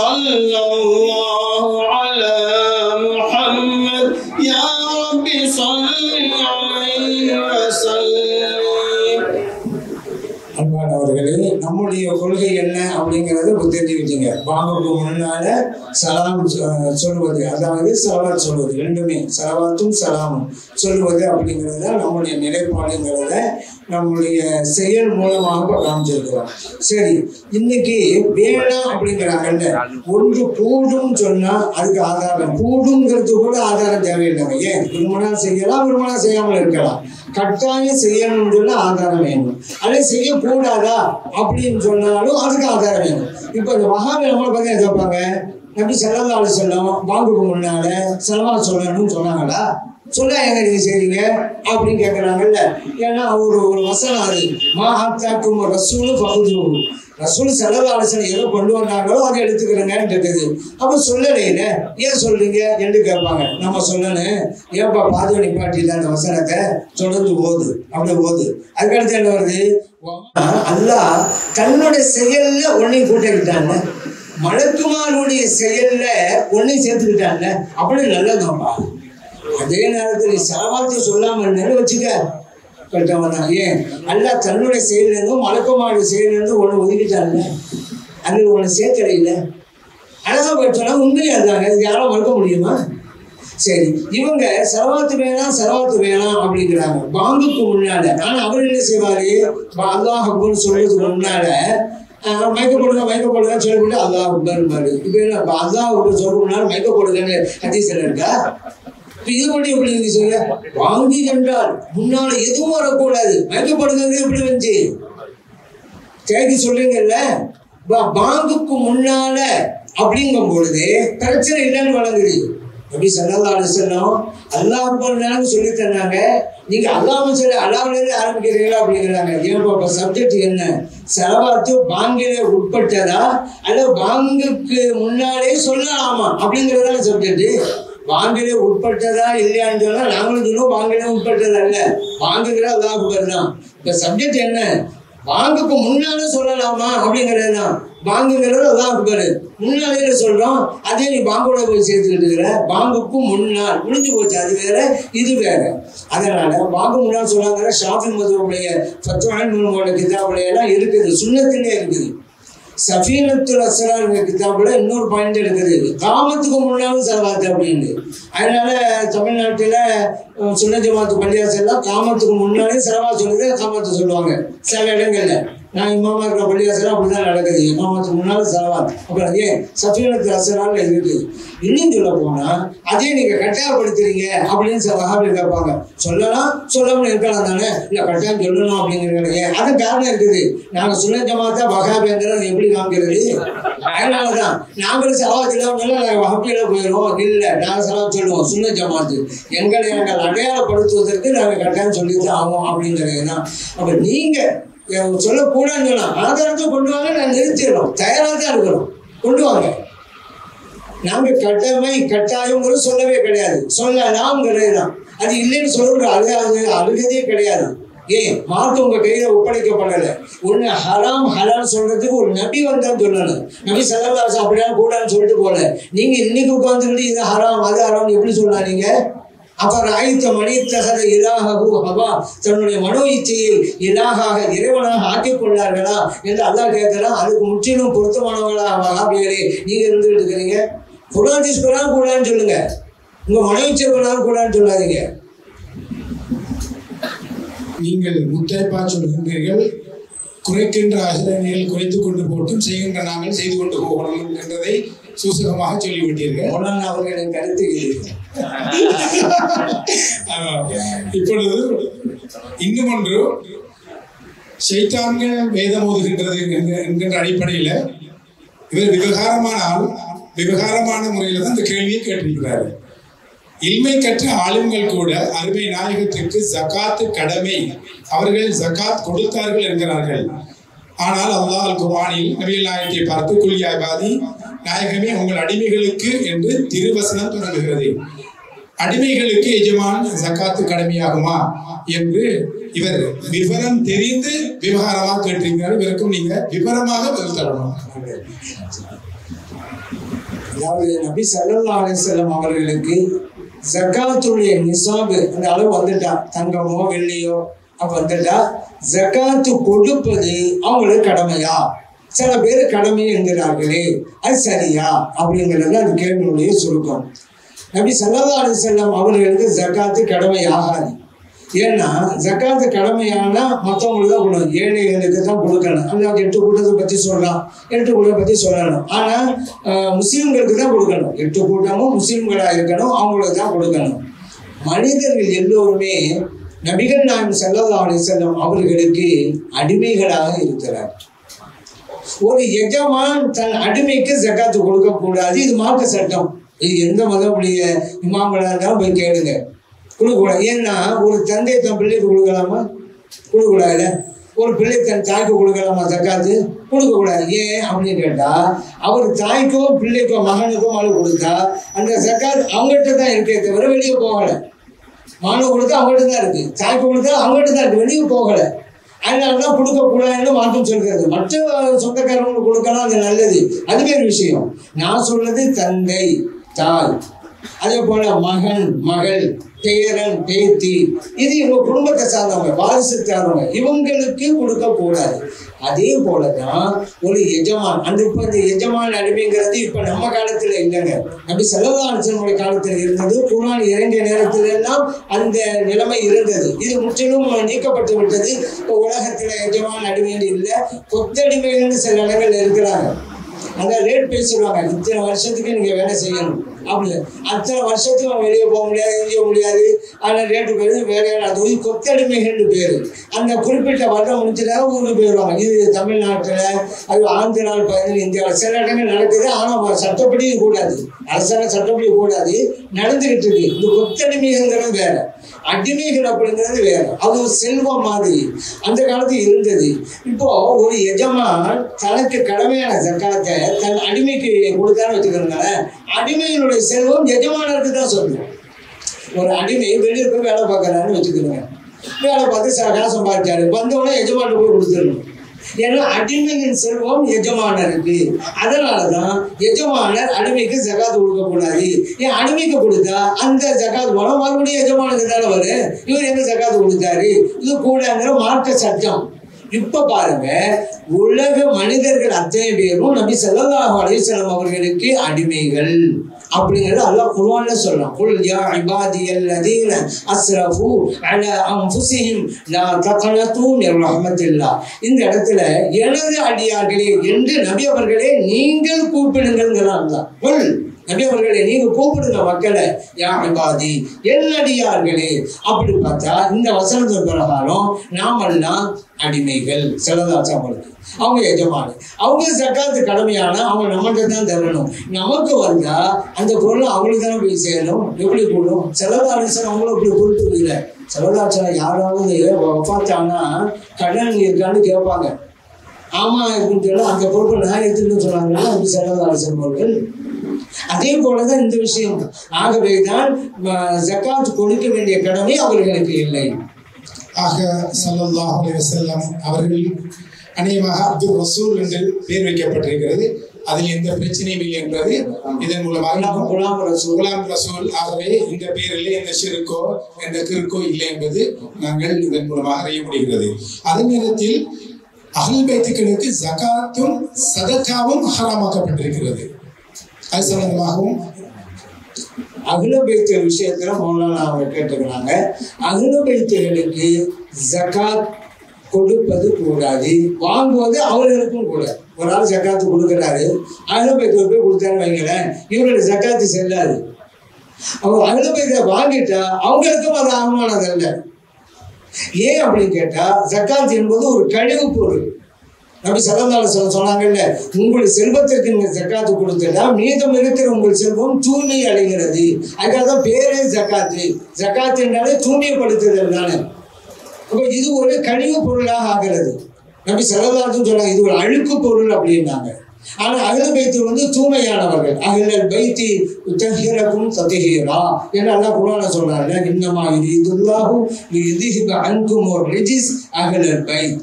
ஸல்லல்லாஹு அலா முஹம்மத் யா ரப்பி ஸல்லி அலைஹி வஸல்லம். அன்பானவர்களே, நம்முடைய கொள்கை என்ன அப்படிங்கிறத தெரிஞ்சுக்கிட்டீங்க. பாங்குக்கு முன்னால சலாம் சொல்வது, அதாவது சலவாத் சொல்வது, ரெண்டுமே சலவாத்தும் சலாமும் சொல்வது அப்படிங்கிறது தான் நம்முடைய நிலைப்பாடுங்கிறத நம்முடைய செயல் மூலமாக காமிச்சிருக்கிறோம். சரி, இன்னைக்கு வேணாம் அப்படிங்கிறாங்கல்ல, ஒன்று கூடும் சொன்னா அதுக்கு ஆதாரம், கூடுங்கிறது கூட ஆதாரம் தேவையில்லைங்க. ஏன் விரும்பினா செய்யலாம், விரும்பினா செய்யாமல் இருக்கலாம். கட்டாயம் செய்யணும்னு சொன்னா ஆதாரம் வேணும். அதை செய்யக்கூடாதா அப்படின்னு சொன்னாலும் அதுக்கு ஆதாரம் வேணும். இப்ப இந்த மகாவீர நம்மளை பத்தி கேட்பாங்க, நபி ஸல்லல்லாஹு அலைஹி வஸல்லம் பாங்குக்கு முன்னால ஸலவாத் சொல்லணும்னு சொன்னாங்களா? சொல்ல எங்க நீங்க செய்றீங்க அப்படின்னு கேட்கறாங்கல்ல. ஏன்னா ஒரு ஒரு வசனம் அது, மாஹத்தாக்கும் ரசூலு ஃபஹுதுஹு, ரசூல் ஸல்லல்லாஹு அலைஹி வஸல்லம் எதை கொண்டு வந்தாங்களோ அதை எடுத்துக்கிறேங்கன்னு கேட்குது. அப்ப சொல்லலையில ஏன் சொல்றீங்க என்று கேட்பாங்க. நம்ம சொல்லணும், ஏன்பா பாதுகா நிப்பாட்டில அந்த வசனத்தை தொடர்ந்து ஓது, அப்படி ஓது. அதுக்கடுத்து என்ன வருது, அல்லாஹ் தன்னுடைய செயல்ல ஒன்னையும் கூட்டிக்கிட்டாங்க, மலக்குமாருடைய செயல்ல ஒன்னையும் சேர்த்துக்கிட்டாங்க. அப்படி நல்லதாப்பா. அதே நேரத்தில் சலவாத்தை சொல்லாம இருந்தாலும் வச்சுக்க கட்டவன் தான். ஏன் அல்லாஹ் தன்னுடைய செயலிருந்தும் மலக்குமாருடைய செயலிருந்து ஒன்று ஒதுக்கிட்டாங்க, அதில் ஒன்று சேர்க்கலையில. அழகா போயிட்டோம்னா உண்மையா இருந்தாங்க, இது யாரும் மறுக்க முடியுமா? சரி, இவங்க சலவாத்து வேணாம் சலவாத்து வேணாம் அப்படிங்கிறாங்க பாங்குக்கு முன்னால. ஆனா அவர் என்ன செய்வாரு, அல்லாஹ் அக்பர்னு சொல்றதுக்கு முன்னால மயக்க போடுங்க மயக்க போடுங்கன்னு சொல்லி அல்லாஹ் அக்பர் பாரு. இப்ப என்ன அல்லாஹ் அக்பர் சொல்ற முன்னால மயக்க போடுங்கன்னு ஹதீஸ்ல இருக்கா? இது மட்டும் எப்படி இருந்து சொல்ல, வாங்கி என்றால் முன்னால எதுவும் வரக்கூடாது, மயக்கப்படுகிறது எப்படி வந்துச்சு தேடி சொல்றீங்கல்ல. பாங்குக்கு முன்னால அப்படிங்கும் பொழுது பிரச்சனை இல்லைன்னு வழங்குது. நபி ஸல்லல்லாஹு அலைஹி வஸல்லம் அல்லாஹ் அக்பர் சொல்லி தந்தாங்க, நீங்க அல்லாஹ் சொல்லி அல்லாஹ்ல ஆரம்பிக்கிறீங்களா அப்படிங்கிறாங்க. ஏன் சப்ஜெக்ட் என்ன, சலவாத்து பாங்கிலே உட்பட்டதா அல்ல பாங்குக்கு முன்னாலே சொல்லலாமா அப்படிங்கிறதான சப்ஜெக்ட். பாங்கிலே உட்பட்டதா இல்லையான்னு சொன்னா நாங்களும் சொல்லுவோம் பாங்கிலே உட்பட்டதா இல்ல, பாங்குங்கிற அல்லாஹ் அக்பர் தான். இப்ப சப்ஜெக்ட் என்ன, பாங்குக்கு முன்னாலே சொல்லலாமா அப்படிங்கிறது தான். பாங்குங்கிறது அல்லாஹ் அக்பர், முன்னாலே சொல்றோம், அதே நீ பாங்கோட போய் சேர்த்துக்கிட்டு இருக்கிற. பாங்குக்கு முன்னால் முடிஞ்சு போச்சு, அது வேற இது வேற. அதனால பாங்கு முன்னால் சொல்லாங்கிற ஷாஃபி மதுவுடைய ஃபத்வாஹுல் முனீரோட கிதாபுல எல்லாம் இருக்குது, சுன்னத்திலே இருக்குது. சஃபீனத்துல் அஸ்ரார் கிதாபுல இன்னொரு பாயிண்ட் இருக்குது, காமத்துக்கு முன்னாலும் சலவாத்து அப்படின்னு. அதனால தமிழ்நாட்டில் சுன்ன ஜமாத்து பள்ளியாசல் எல்லாம் காமத்துக்கு முன்னாலே சலவாத் சொல்லுது, காமத்து சொல்லுவாங்க சில இடங்கள்ல. நான் இமாமா இருக்கிற பள்ளிவாசல் அப்படிதான் நடக்குது. இமாமத்துக்கு முன்னால செலவாது. அப்புறம் ஏன் சஃபீனத்து அசரால் இருக்குது. இன்னும் சொல்ல போனா அதே நீங்க கட்டாயப்படுத்துறீங்க அப்படின்னு வஹாபி கேட்பாங்க. சொல்லலாம் சொல்லாமல் இருக்கலாம் தானே, இல்ல கட்டாயம் சொல்லணும் அப்படிங்கிறது அது காரணம் இருக்குது. நாங்க சுன்னத் ஜமாத்தா வஹாபிங்கிறது எப்படி காமிக்கிறது? அதனாலதான் நாங்களும் செலவாத்து இல்லாமல் நாங்கள் வஹாபியில போயிடுவோம். இல்லை, நாங்க செலவு சொல்லுவோம் சுன்னத் ஜமாத்து எங்களை நாங்கள் அடையாளப்படுத்துவதற்கு நாங்கள் கட்டாயம் சொல்லித்தான் ஆகும் அப்படிங்கிறது தான். அப்ப நீங்க சொல்லக்கூடாதுன்னு சொல்லலாம், ஆதாரத்தை கொண்டு வாங்க, நான் நிறுத்திடலாம், தயாராக தான் இருக்கிறோம், கொண்டு வாங்க. நாங்க கட்டமை கட்டாயம் சொல்லவே கிடையாது, சொல்லலாம்ங்கிறது தான். அது இல்லைன்னு சொல்ற அழுகாது அழுகதே கிடையாது. ஏன் மார்க்கம் உங்க கையில ஒப்படைக்கப்படலை. ஒண்ணு ஹராம் ஹலால் சொல்றதுக்கு ஒரு நபி வந்தா சொல்லணும். நபி ஸல்லல்லாஹு அலைஹி அப்படிலாம் கூடாதுன்னு சொல்லிட்டு போல. நீங்க இன்னைக்கு உட்கார்ந்துட்டு இது ஹராம் அது ஹராம் எப்படி சொல்லலாம்? நீங்க அப்ப ராயித்த மணி தகத இலாஹு ஹவா, தன்னுடைய மனோ இச்சையை இலாகாக இறைவனாக ஆக்கிக் கொண்டார்களா என்று அல்லாஹ் கேட்கிறான். அதுக்கு முற்றிலும் பொருத்தமானவர்களா வஹாபிகளே நீங்க இருந்துகிட்டு இருக்கிறீங்க. குர்ஆன் குர்ஆன் கூடாதுன்னு சொல்லுங்க, உங்க மனோ இச்சை கூடாது கூடாதுன்னு சொல்லாதீங்க. நீங்கள் முத்தரைப்பா சொல்கின்றீர்கள், குறைக்கின்ற அகிலங்கள் குறைத்துக் கொண்டு போட்டும் செய்கின்ற நாங்கள் செய்து கொண்டு போகணும் என்றதை சூசகமாக சொல்லிவிட்டீர்கள். அவர்களின் கருத்து இப்பொழுது இன்னும் ஒன்று, ஷைத்தான்கள் வேதம் ஓதுகின்றது என்கின்ற அடிப்படையில் இவர் விவகாரமானால் விவகாரமான முறையில் தான் இந்த கேள்வியை கேட்டிருக்கிறார். இல்மை கற்ற ஆளுங்கள் கூட அருமை நாயகத்திற்கு ஜகாத்து கடமை, அவர்கள் ஜகாத் கொடுத்தார்கள் என்கிறார்கள். ஆனால் அல்லாஹ் அல் குர்ஆனில் நபிகள் நாயகத்தை பார்த்து குல் யா இபாதி, நாயகமே உங்கள் அடிமைகளுக்கு என்று திருவசனம் தொடங்குகிறது. அடிமைகளுக்கு எஜமான் ஜகாத்து கடமையாகுமா என்று இவர் விவரம் தெரிந்து விவகாரமாக கேட்டிருக்கிறார். இவருக்கும் நீங்க விவரமாக பதில் தரணும். அதாவது நபி ஸல்லல்லாஹு அலைஹி வஸல்லம் அவர்களுக்கு ஜகாத்துடைய நிசாபு அந்த அளவு வந்துட்டா, தங்கமோ வெள்ளியோ அப்ப வந்துட்டா ஜகாத்து கொடுப்பது அவங்களுக்கு கடமையா? சில பேர் கடமை என்கிறார்களே, அது சரியா அப்படிங்கிறது அந்த கேள்வியுடைய சுருக்கம். நபி ஸல்லல்லாஹு அலைஹி வஸல்லம் அவர்களுக்கு ஜகாத்து கடமை ஆகாது. ஏன்னா ஜக்காத்து கடமையானா மற்றவங்களுக்கு தான் கொடுக்கணும், ஏழைகளுக்கு தான் கொடுக்கணும். அந்த எட்டு கூட்டத்தை பற்றி சொல்லலாம், எட்டு கூட்டத்தை பற்றி சொல்லணும். ஆனால் முஸ்லீம்களுக்கு தான் கொடுக்கணும். எட்டு கூட்டமும் முஸ்லீம்களாக இருக்கணும், அவங்களுக்கு தான் கொடுக்கணும். மனிதர்கள் எல்லோருமே நபிகள் நாயகம் ஸல்லல்லாஹு அலைஹி வஸல்லம் அவர்களுக்கு அடிமைகளாக இருக்கிறார். ஒரு எஜமான் தன் அடிமைக்கு ஜக்காத்து கொடுக்க கூடாது, இது மார்க்க சட்டம். இது எந்த மதமுடைய இமாம்களாக இருந்தாலும் போய் கேளுங்க, கொடுக்கக்கூடாது. ஏன்னா ஒரு தந்தை தன் பிள்ளைக்கு கொடுக்கலாமா? கொடுக்கக்கூடாது. ஒரு பிள்ளை தன் தாய்க்கு கொடுக்கலாமா ஜக்காத்து? கொடுக்கக்கூடாது. ஏன் அப்படின்னு கேட்டா, அவர் தாய்க்கோ பிள்ளைக்கோ மகனுக்கோ மகள் கொடுத்தா அந்த ஜக்காத் அவங்ககிட்ட தான் இருக்கே தவிர வெளியே போகலை. மகனுக்கு கொடுத்தா அவங்ககிட்ட தான் இருக்கு, தாய்க்கு கொடுத்தா அவங்ககிட்ட தான் இருக்கு, வெளியே போகலை. அதனாலதான் கொடுக்கக்கூடாதுன்னு மாற்றம் சொல்றது. மற்ற சொந்தக்காரங்களுக்கு கொடுக்கலாம், அது நல்லது, அது வேறு விஷயம். நான் சொல்றது தந்தை தாய், அதே போல மகன் மகள் பேரன் பேத்தி, இது இவங்க குடும்பத்தை சார்ந்தவங்க வாரிசுக்காரவங்க, இவங்களுக்கு கொடுக்க கூடாது. அதே போலதான் ஒரு எஜமான், அந்த இப்ப இந்த எஜமான் அடிமைங்கிறது இப்ப நம்ம காலத்துல இல்லைங்க, அப்படி செலவான காலத்துல இருந்தது. குர்ஆன் இறங்கிய நேரத்துல எல்லாம் அந்த நிலைமை இருந்தது. இது முற்றிலும் நீக்கப்பட்டு விட்டது. இப்போ உலகத்துல எஜமான் அடிமைன்னு இல்லை, கொத்தடிமைகள்னு சில இடங்கள் இருக்கிறாங்க. அந்த ரேட் பேசிடுவாங்க, இத்தனை வருஷத்துக்கு நீங்க வேலை செய்யணும் அப்படி, அத்தனை வருஷத்துக்கு அவங்க வெளியே போக முடியாது, எங்கேய முடியாது. ஆனால் ரேட்டு பேர் வேலையான அது கொத்தடிமைகள்னு பேர். அந்த குறிப்பிட்ட வருடம் முடிச்சதாக ஊருக்கு போயிடுவாங்க. இது தமிழ்நாட்டில், அது ஆந்திராவில், பதினஞ்சு இந்தியாவில் சில இடங்கள் நடக்குது. ஆனால் சட்டப்படி கூடாது, அரசாங்க சட்டப்படி கூடாது, நடந்துகிட்டு இருக்கு. இந்த கொத்தடிமைங்கிறது வேற, அடிமைகள் அப்படிங்கிறது வேற. அது ஒரு செல்வம் மாதிரி அந்த காலத்தில் இருந்தது. இப்போ ஒரு எஜமான் தனக்கு கடமையான ஜக்காத்தை தன் அடிமைக்கு கொடுத்தான்னு வச்சுக்கிறதுனால அடிமையினுடைய செல்வம் எஜமானருக்கு தான் சொல்லுவோம். ஒரு அடிமை வெளியே போய் வேலை பார்க்கறான்னு வச்சுக்கிறோங்க, வேலை பார்த்து காசு சம்பாதிச்சாரு, வந்தவொடனே எஜமானுக்கு போய் கொடுத்துடணும். ஏன்னா அடிமையின் செல்வம் எஜமானருக்கு. அதனாலதான் எஜமானர் அடிமைக்கு ஜகாத் கொடுக்க கூடாது. ஏன் அடிமைக்கு கொடுத்தா அந்த ஜகாத் மூலம் மறுபடியும் எஜமானுக்கு தானே வரும். இவர் எங்க ஜகாத் கொடுத்தாரு, இது கூடங்கிற மார்க்க சட்டம். இப்ப பாருங்க, உலக மனிதர்கள் அத்தனை பேரும் நபி ஸல்லல்லாஹு அலைஹி வஸல்லம் அவர்களுக்கு அடிமைகள். அப்படிங்கிறது அல்லாஹ் குர்ஆன்ல சொல்றான். குல் யா இபாதியல்லதீன அஸ்ரஃபு அலா அன்ஃபுஸிஹிம் லா தக்னது மின் ரஹ்மத்தில்லாஹ். இந்த இடத்துல எனது அடியார்களே என்று நபி அவர்களே நீங்கள் கூப்பிடுங்கள்ங்கிறாங்க. குல் நபி அவர்களே நீங்க கூப்பிடுங்க மக்களை, யா இபாதி என்னடியார்களே. அப்படி பார்த்தா இந்த வசனத்தின் பிரகாரம் நாமெல்லாம் அடிமைகள். செலதாச்சாமலுக்கு அவங்க எஜமானு, அவங்க ஜக்காத்து கடமையான அவங்க நம்மகிட்ட தான் தரணும். நமக்கு வந்தா அந்த பொருள் அவங்களுக்கு தானே போய் சேரணும். எப்படி கூடும்? செலவாரிசன் அவங்களும் அப்படி பொறுப்பு இல்லை. செலவாச்சனம் யாராவது பார்த்தாங்கன்னா கடன் இருக்கான்னு கேட்பாங்க. ஆமா இருக்குன்னு சொல்லி அந்த பொருட்கள் நான் எடுத்துன்னு சொன்னாங்கன்னா அது செலவாரிசன் பொருட்கள். அதே போலதான் இந்த விஷயம். ஆகவேதான் ஜக்காத் கொடுக்க வேண்டிய கடமை அவர்களுக்கு இல்லை. ஆக ஸல்லல்லாஹு அலைஹி வஸல்லம் அவர்கள் அநேகமாக அப்துல் ரசூல் என்று பெயர் வைக்கப்பட்டிருக்கிறது. அதில் எந்த பிரச்சனையும் இல்லை என்பது இதன் மூலமாக குலாம் ரசூல் குலாம் ரசூல். ஆகவே இந்த பெயரிலே எந்த ஷிர்கோ எந்த கிறுக்கோ இல்லை என்பது நாங்கள் இதன் மூலமாக அறிய முடிகிறது. அதே நேரத்தில் அஹ்லுல் பைத்துக்களுக்கு ஜகாத்தும் சதகாவும் ஹராமாக்கப்பட்டிருக்கிறது. அது சம்பந்தமாகவும் அஹ்லுல் பைத்து விஷயத்துல மௌலானா அவங்க கேட்டுக்கிறாங்க. அஹ்லுல் பைத்துகளுக்கு ஜகாத் கொடுப்பது கூடாது, வாங்குவது அவர்களுக்கும் கூட. ஒரு ஆள் ஜக்காத்து கொடுக்குறாரு, அஹ்லுல் பைத்துக்கு போய் கொடுத்தாரு வைங்களேன், இவருடைய ஜக்காத்து செல்லாது. அவங்க அஹ்லுல் பைத்தை வாங்கிட்டா அவங்களுக்கும் அது அவமானது அல்ல. ஏன் அப்படின்னு கேட்டா ஜக்காத் என்பது ஒரு கழிவு பொருள். நபி ஸல்லல்லாஹு அலைஹி வஸல்லம் சொன்னாங்கல்ல, உங்கள் செல்வத்திற்கு நீங்க ஜக்காத்து கொடுத்துட்டா மீதம் இருக்கிற உங்கள் செல்வம் தூய்மை அடைகிறது. அதுக்காக தான் பேரே ஜக்காத்து. ஜக்காத்து என்றாலே தூய்மைப்படுத்துதல் தானே. அப்ப இது ஒரு கழிவு பொருளாக ஆகிறது. நபி ஸல்லல்லாஹு அலைஹி வஸல்லம் சொன்னாங்க இது ஒரு அழுக்கு பொருள் அப்படின்னாங்க. ஆனா அஹ்லுல் பைத் வந்து தூய்மையானவர்கள். அஹ்லுல் பைத்தி தஹீரக்கும் தத்ஹீரா என்று அல்லாஹ் குர்ஆன்ல சொல்றாங்க. இன்னமா யுரிதுல்லாஹு லியுذஹிப அன்கும் ரிஜிஸ் அஹ்லுல் பைத்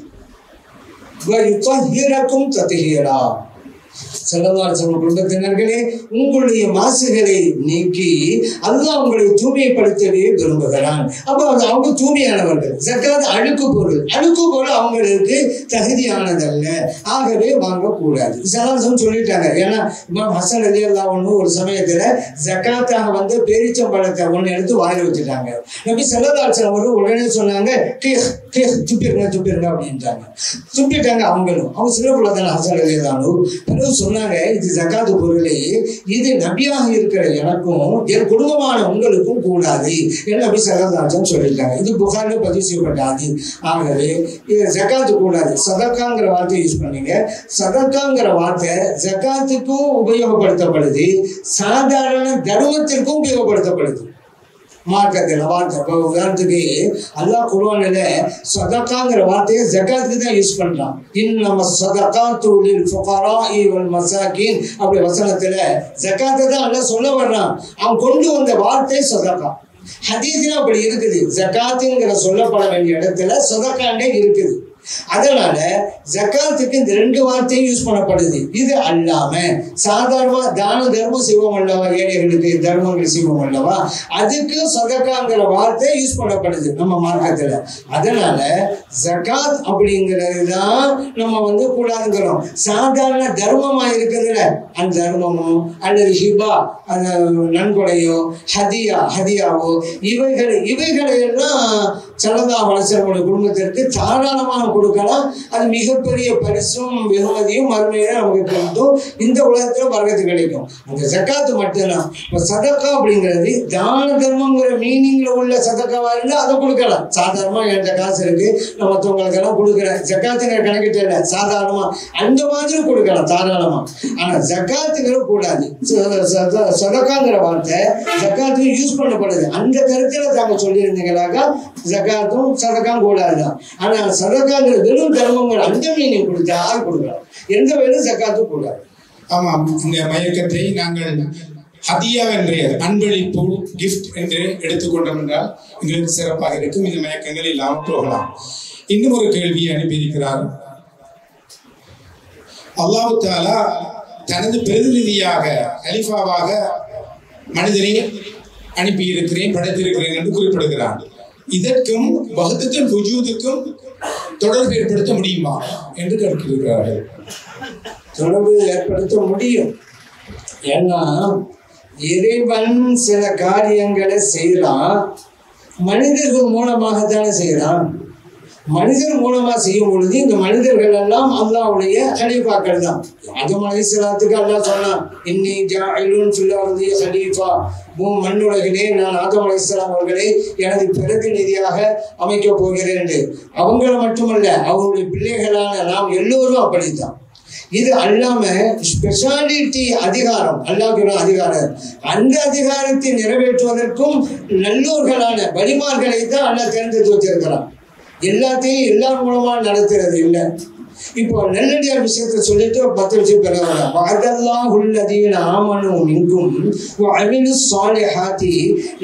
வயுத்தஹீரக்கும் தத்ஹீரா. ஸல்லல்லாஹு அலைஹி வஸல்லம் குடும்பத்தினர்களே, உங்களுடைய மாசுகளை நீக்கி அல்லாஹ் உங்களை தூய்மைப்படுத்தவே விரும்புகிறான். அப்ப அது அவங்க தூய்மையானவர்கள். ஜக்காத் அழுக்கு பொருள். அழுக்கு பொருள் அவங்களுக்கு தகுதியானதல்ல, ஆகவே வாங்கக்கூடாது. சலாசம் சொல்லிட்டாங்க. ஏன்னா இமாம் ஹசன் ரலியல்லாஹு அன்ஹு ஒரு சமயத்துல ஜக்காத்தாக வந்து பேரிச்சம்பழத்தை ஒண்ணு எடுத்து வாயில வச்சுட்டாங்க. நபி ஸல்லல்லாஹு அலைஹி வஸல்லம் அவர்கள் உடனே சொன்னாங்க துப்பிருங்க துப்பிருங்க அப்படின்ட்டாங்க. துப்பிட்டாங்க அவங்களும். அவங்க சின்ன பிள்ளை தானே ஹசன் ரலியல்லாஹு அன்ஹு. பிறகு சொன்னாங்க இது ஜக்காத்து பொருளே, இது நபியாக இருக்கிற எனக்கும் என் குடும்பமான உங்களுக்கும் கூடாது என்று நபி ஸல்லல்லாஹு அலைஹி வஸல்லம் சொல்லிட்டாங்க. இது புகாரில பதிவு செய்யப்பட்டாது. ஆகவே இது ஜக்காத்து கூடாது. சதக்காங்கிற வார்த்தை யூஸ் பண்ணீங்க. சதக்காங்கிற வார்த்தை ஜக்காத்துக்கும் உபயோகப்படுத்தப்படுது, சாதாரண தர்மத்திற்கும் உபயோகப்படுத்தப்படுது. மார்க்கத்தில் வார்த்தை இப்போ உதாரணத்துக்கு அல்லாஹ் குர்ஆன்ல சதகாங்கிற வார்த்தையை ஜகாத்துக்கு தான் யூஸ் பண்றான். இன்னம ஸதகாத்து லில் ஃபுகராஇ வல் மசாகின் அப்படி வசனத்துல ஜகாத்தை தான் அல்லாஹ் சொல்ல வர்றான். அவன் கொண்டு வந்த வார்த்தை சதகா. ஹதீஸ்ல அப்படி இருக்குது. ஜகாத்துங்கிற சொல்லப்பட வேண்டிய இடத்துல சதகாண்டே இருக்குது. அதனால ஜக்காத்துக்கு இந்த ரெண்டு வார்த்தையும் யூஸ் பண்ணப்படுது. இது அல்லாம சாதாரணமா தான தர்மம் செய்வோம் அல்லவா, ஏழைகளுக்கு தர்மங்கள் செய்வோம் அல்லவா, அதுக்கு சதக்காங்கிற வார்த்தை யூஸ் பண்ணப்படுது நம்ம மார்க்கத்துல. அதனால ஜக்காத் அப்படிங்கிறது தான் நம்ம வந்து கூடாதுங்கிறோம். சாதாரண தர்மமா இருக்குதுல அந்த தர்மமோ அல்லது ஹிபா அந்த நன்கொடையோ ஹதியா ஹதியாவோ இவைகளை இவைகளை எல்லாம் ஸல்லல்லாஹு அலைஹி வஸல்லம் குடும்பத்திற்கு தாராளமாக கொடுக்கலாம். அது மிகப்பெரிய பரிசும் வெகுமதியும் மறுமையில நமக்கு கிடைக்கும். இந்த உலகத்துல பரக்கத்து கிடைக்கும். அந்த ஜக்காத்து மட்டும்தான். சதக்கா அப்படிங்கிறது தான தர்மங்கிற மீனிங்ல உள்ள சதக்காவா இருந்தா அதை கொடுக்கலாம். சாதாரணமா என்கிட்ட காசு இருக்கு நான் மற்றவங்களுக்கு எல்லாம் கொடுக்குறேன், ஜக்காத்துங்கிற கணக்கிட்ட இல்லை, சாதாரணமா அந்த மாதிரி கொடுக்கலாம் தாராளமா. ஆனா ஜக்காத்துங்கிற கூடாது. சதக்காங்கிற வார்த்தை ஜக்காத்துக்கு யூஸ் பண்ணப்படுது. அந்த கருத்துல தாங்க சொல்லியிருந்தீங்களாக்கா ஜக்காத்தும் சதக்காம் கூடாதுதான். ஆனா சதக்காங்கிற வெறும் தர்மங்கள் அந்த மீனிங் கொடுத்தா கொடுக்கலாம். எந்த வேணும் ஜக்காத்தும் கூடாது. ஆமாம், இந்த மயக்கத்தை நாங்கள் ஹதியா என்ற அன்பளிப்பு கிஃப்ட் என்று எடுத்துக்கொண்டோம் என்றால் எங்களுக்கு சிறப்பாக இருக்கும். இந்த மயக்கங்கள் இல்லாமல் போகலாம். இன்னும் ஒரு கேள்வியை அனுப்பியிருக்கிறார். அல்லாஹ் தஆலா தனது பிரதிநிதியாக கலிஃபாவாக மனிதனை அனுப்பி இருக்கிறேன் படைத்திருக்கிறேன் என்று குறிப்பிடுகிறார். இதற்கும் வஹ்தத்துல் வஜூதுக்கும் தொடர்பு ஏற்படுத்த முடியுமா என்று கேட்கிறார்கள். தொடர்பு ஏற்படுத்த முடியும். ஏன்னா இறைவன் சில காரியங்களை செய்யறான், மனிதர்கள் மூலமாகத்தானே செய்யறான். மனிதர் மூலமா செய்யும் பொழுது இந்த மனிதர்கள் எல்லாம் அல்லாஹ்வுடைய கலீஃபாக்கள் தான். ஆதம் அலைஹிஸ்ஸலாத்துக்கு அல்லாஹ் சொன்னான், இன்னி ஜாஇலுன் ஃபில் அர்தி கலீஃபா, பூ மண்ணுலகிலே நான் ஆதம் அலைஹிஸ்ஸலாம் அவர்களை எனது பிரதிநிதியாக அமைக்க போகிறேன். அவங்கள மட்டுமல்ல, அவருடைய பிள்ளைகளான நாம் எல்லோரும் அப்படித்தான். இது அல்லாம ஸ்பெஷாலிட்டி அதிகாரம், அல்லாஹ்வுடைய அதிகாரம். அந்த அதிகாரத்தை நிறைவேற்றுவதற்கும் நல்லோர்களான வலிமார்களை தான் அல்லாஹ் தேர்ந்தெடுத்து வச்சிருக்கிறான். எல்லாத்தையும் எல்லார் மூலமா நடத்துறது இல்லை. இப்போ நல்லடியார் விஷயத்த சொல்லிட்டு ஒரு பத்து விஷயம் பெறலாம். வஅதல்லாஹுல்லதீன ஆமனூ மின்கும் வஅமிலுஸ் ஸாலிஹாத்தி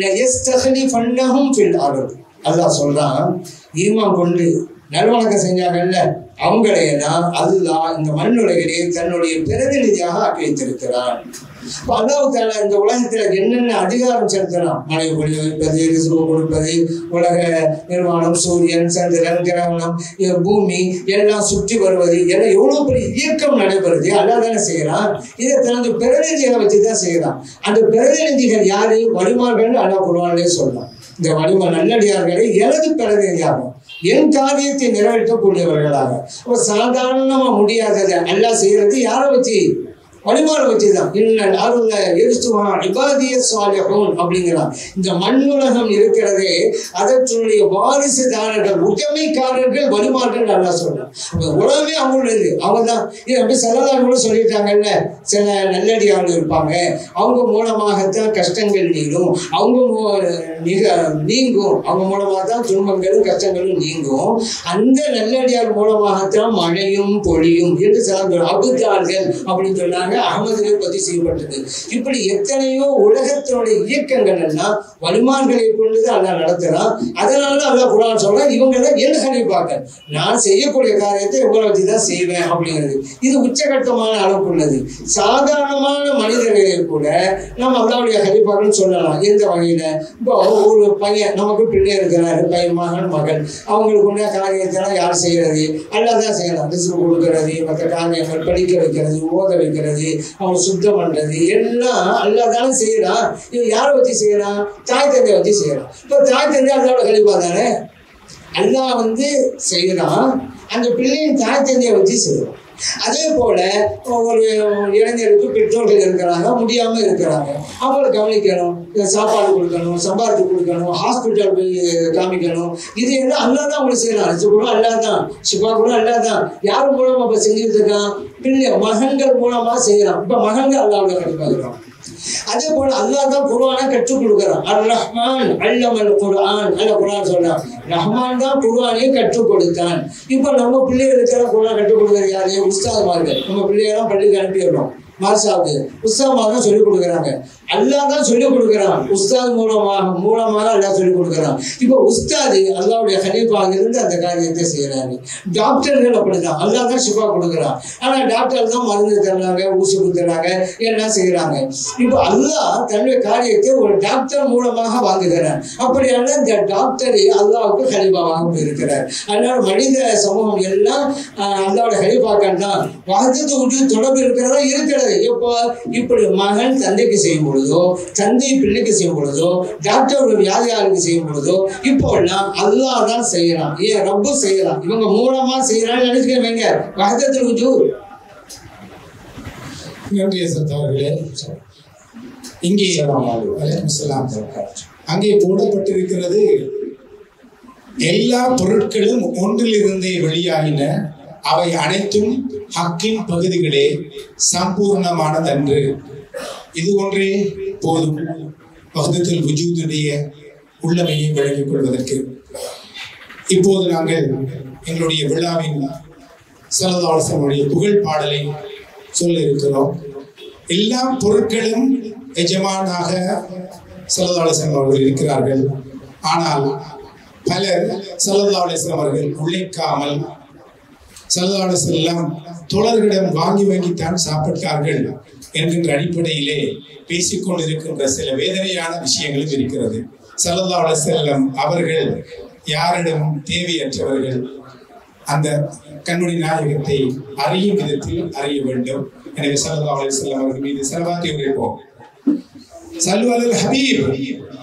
லயஸ்தக்லிஃபன்னஹும் ஃபில் அர்த். அல்லாஹ் சொல்றான், ஈமான் கொண்டு நல்வணக்கம் செஞ்சாங்கல்ல அவங்களையெல்லாம் அல்லாஹ் இந்த மண்ணுலகிலே தன்னுடைய பிரதிநிதியாக ஆக்கி வைத்திருக்கிறான். இப்போ அல்லாஹ் தஆலா இந்த உலகத்துல என்னென்ன அதிகாரம் செலுத்தலாம், மழை பொழிய வைப்பது, ரிசுக்கு கொடுப்பது, உலக நிர்வாணம், சூரியன், சந்திரன், கிரகணம், பூமி எல்லாம் சுற்றி வருவது, எல்லாம் எவ்வளவு பெரிய இயக்கம் நடைபெறுது அல்லாஹ் தானே செய்யறான். இதை தனது பிரதிநிதிகளை வச்சுதான் செய்யறான். அந்த பிரதிநிதிகள் யாரு? வலிமார்கள். அல்லாஹ் குர்ஆனிலே சொல்லலாம், இந்த வலிமா நல்லடியார்களை எனது பிரதிநிதியாகும், என் காரியத்தை நிறைவேற்றக்கூடியவர்களாக. அப்ப சாதாரணமா முடியாததை அல்லாஹ் செய்யறது யாரை வச்சு? வலிமாரை வச்சுதான். இன்னல் அருள எரிசுவா இபாதிய சாலிஹூன் அப்படிங்கிறான். இந்த மண்ணுலகம் இருக்கிறதே அதனுடைய வாரிசுதாரர்கள், உடைமைக்காரர்கள் வலிமார்கள் அல்லாஹ் சொல்றான். உலகமே அவங்களுடையது, அவங்க தான். இது அப்படி செல்லலாம் கூட சொல்லிட்டாங்கல்ல, சில நல்லடியார்கள் இருப்பாங்க, அவங்க மூலமாகத்தான் கஷ்டங்கள் நீங்கும், அவங்க மிக நீங்கும், அவங்க மூலமாக தான் துன்பங்களும் கஷ்டங்களும் நீங்கும், அந்த நல்லடியார் மூலமாகத்தான் மழையும் பொழியும் என்று சில அபுதார்கள் அப்படின்னு சொன்னாங்க. அகமதிலே பதிவு செய்யப்பட்டது. இப்படி எத்தனையோ உலகத்தினுடைய இயக்கங்கள் எல்லாம் வலிமான்களை கொண்டுதான் அல்லாஹ் நடத்துறான். அதனால அல்லாஹ் குர்ஆன் சொல்றான், இவங்க தான் என்ன கணிப்பாங்க, நான் செய்யக்கூடிய காரியத்தை இவங்களை வச்சுதான் செய்வேன் அப்படிங்கிறது. இது உச்சகட்டமான அளவுக்குள்ளது. சாதாரணமான மனிதர்களை கூட நம்ம அல்லாஹ்வுடைய கணிப்பாக்கள் சொல்லலாம். எந்த வகையில? இப்போ ஒரு பையன், நமக்கு பிள்ளை இருக்கிறாரு, பையன், மகன், மகள், அவங்களுக்கு உள்ள காரியத்தெல்லாம் யார் செய்யறது? அல்லாஹ் தான் செய்யலாம். ரிஸ்க் கொடுக்கறது, மற்ற காரியங்கள், படிக்க வைக்கிறது, ஓத வைக்கிறது, அவங்க சுத்தம் பண்றது எல்லாம் அல்லாஹ் தானே செய்யறான். இவன் யாரை வச்சு செய்யறான்? தாய் தந்தையை வச்சு செய்யறான். இப்ப தாய் தந்தை அல்லாஹ்வோட கலிப்பா தானே. அல்லாஹ் வந்து செய்யறான், அந்த பிள்ளையின் தாய் தந்தையை வச்சு செய்யறான். அதே போல ஒரு இளைஞருக்கு பெற்றோர்கள் இருக்கிறாங்க, முடியாம இருக்கிறாங்க, அவங்களை கவனிக்கணும், சாப்பாடு கொடுக்கணும், சம்பாதித்து கொடுக்கணும், ஹாஸ்பிட்டல் போய் காமிக்கணும், இது எல்லாம் அல்லாஹ் தான் அவங்களுக்கு செய்யலாம். ரிஸ்க் கூட அல்லாஹ் தான், ஷிஃபா கூட அல்லாஹ் தான். யார் மூலமா இப்ப செஞ்சுட்டு இருக்கான்? பிள்ளை மகன்கள் மூலமா செய்யறான். இப்ப மகன்கள் அல்லாஹ்வுடைய கண்டிப்பாக. அதே போல அல்லாஹ் தான் குர்ஆனை கற்றுக் கொடுக்கிறான். அர் ரஹ்மான் அல்லமல் குர்ஆன். அல்ல குர்ஆன் சொல்றான், ரஹ்மான் தான் குர்ஆனை கற்றுக் கொடுத்தான். இப்ப நம்ம பிள்ளைகளுக்கு குர்ஆன் கற்றுக் கொடுக்கிறது யாரு? உஸ்தாத்மார்கள். நம்ம பிள்ளைகள்லாம் பள்ளிக்கு அனுப்பிடுறோம், மாசாவுக்கு உஸ்தாத்மார் தான் சொல்லிக் கொடுக்குறாங்க. அல்லாஹ் தான் சொல்லிக் கொடுக்குறான், உஸ்தாத் மூலமாக மூலமாக அல்லாஹ் சொல்லிக் கொடுக்குறான். இப்போ உஸ்தாது அல்லாஹ்வுடைய கலீஃபாக இருந்து அந்த காரியத்தை செய்யறாரு. டாக்டர்கள் அப்படிதான், அல்லாஹ் தான் ஷிஃபா கொடுக்குறான். ஆனா டாக்டர் தான் மருந்து தர்றாங்க, ஊசி குத்துறாங்க, எல்லாம் செய்யறாங்க. இப்போ அல்லாஹ் தன்னுடைய காரியத்தை ஒரு டாக்டர் மூலமாக வாங்குகிறார். அப்படியான இந்த டாக்டர் அல்லாஹ்வுக்கு கலீஃபாவாக இருக்கிறார். அதனால மனித சமூகம் எல்லாம் அல்லாஹ்வுடைய கலீஃபாக்கள் தான். வஹதத்து வஜூத் தொடர்பு இருக்கிறதா? இருக்கிறது. எப்போ? இப்படி மகன் தந்தைக்கு செய்யும் பொழுதோ, தந்தை பிள்ளைக்கு செய்யும் பொழுதோ, டாக்டர் ஒரு வியாதியாளருக்கு செய்யும் பொழுதோ, இப்போ எல்லாம் அல்லாஹ் தான் செய்யறான். ஏன் ரப்பு செய்யறான், இவங்க மூலமா செய்யறான்னு நினைச்சுக்கவங்க. வஹதத்து வஜூத். நன்றி சகோதரர்களே. இங்கே அங்கே போடப்பட்டிருக்கிறது, எல்லா பொருட்களும் ஒன்றிலிருந்தே வெளியாகின, அவை அனைத்தும் ஹக்கின் பகுதிகளே, சம்பூர்ணமானதன்று. இது ஒன்றே போதும் வஹ்தத்துல் வஜூதுடைய உள்ளமையை விளங்கிக் கொள்வதற்கு. இப்போது நாங்கள் எங்களுடைய விழாவின் ஸல்லல்லாஹு அலைஹி வஸல்லம் புகழ் பாடலை சொல்ல இருக்கிறோம். எல்லா பொருட்களும் எஜமானாக ஸல்லல்லாஹு அலைஹி வஸல்லம் அவர்கள் இருக்கிறார்கள். ஆனால் பலர் ஸல்லல்லாஹு அலைஹி வஸல்லம் அவர்கள் உழைக்காமல் ஸல்லல்லாஹு அலைஹி வஸல்லம் தோழர்களிடம் வாங்கி வாங்கித்தான் சாப்பிட்டார்கள் என்கின்ற அடிப்படையிலே பேசிக்கொண்டிருக்கின்ற சில வேதனையான விஷயங்களும் இருக்கிறது. ஸல்லல்லாஹு அலைஹி வஸல்லம் அவர்கள் யாரிடமும் தேவையற்றவர்கள். அந்த கண்மணி நாயகத்தை அறியும் விதத்தில் அறிய வேண்டும். எனவே ஸல்லல்லாஹு அலைஹி வஸல்லம் அவர்கள் மீது ஸலவாத்தை உரைப்போம். சல்லு அலல் ஹபீப்